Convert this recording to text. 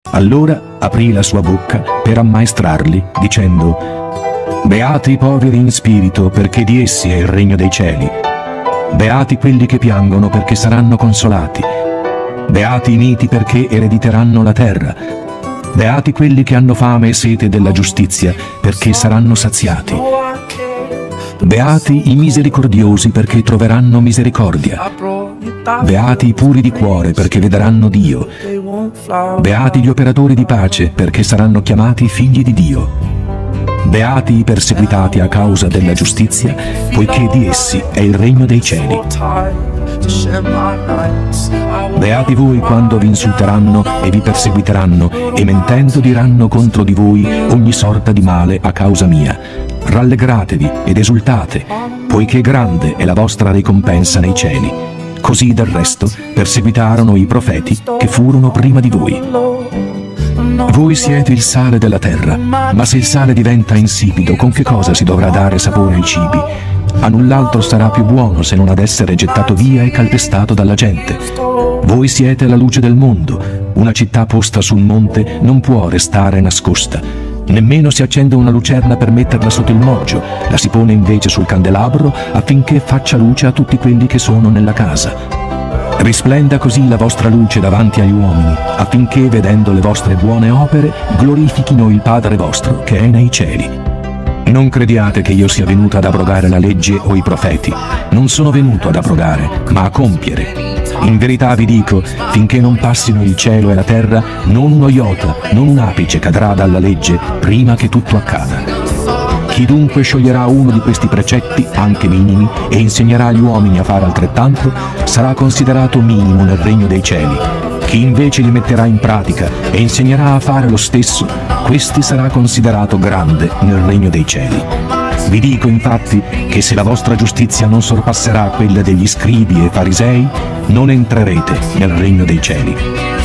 Allora aprì la sua bocca per ammaestrarli, dicendo: Beati i poveri in spirito, perché di essi è il regno dei cieli. Beati quelli che piangono, perché saranno consolati. Beati i miti, perché erediteranno la terra. Beati quelli che hanno fame e sete della giustizia, perché saranno saziati. Beati i misericordiosi, perché troveranno misericordia. Beati i puri di cuore, perché vedranno Dio. Beati gli operatori di pace, perché saranno chiamati figli di Dio. Beati i perseguitati a causa della giustizia, poiché di essi è il regno dei cieli. Beati voi quando vi insulteranno e vi perseguiteranno, e mentendo diranno contro di voi ogni sorta di male a causa mia. Rallegratevi ed esultate, poiché grande è la vostra ricompensa nei cieli. Così del resto perseguitarono i profeti che furono prima di voi. Voi siete il sale della terra, ma se il sale diventa insipido, con che cosa si dovrà dare sapore ai cibi? A null'altro sarà più buono se non ad essere gettato via e calpestato dalla gente. Voi siete la luce del mondo. Una città posta sul monte non può restare nascosta. Nemmeno si accende una lucerna per metterla sotto il moggio, la si pone invece sul candelabro affinché faccia luce a tutti quelli che sono nella casa. Risplenda così la vostra luce davanti agli uomini, affinché, vedendo le vostre buone opere, glorifichino il Padre vostro che è nei cieli. Non crediate che io sia venuto ad abrogare la legge o i profeti. Non sono venuto ad abrogare, ma a compiere. In verità vi dico, finché non passino il cielo e la terra, non uno iota, non un apice cadrà dalla legge prima che tutto accada. Chi dunque scioglierà uno di questi precetti, anche minimi, e insegnerà agli uomini a fare altrettanto, sarà considerato minimo nel regno dei cieli. Chi invece li metterà in pratica e insegnerà a fare lo stesso, questi sarà considerato grande nel regno dei cieli. Vi dico infatti che se la vostra giustizia non sorpasserà quella degli scribi e farisei, non entrerete nel regno dei cieli.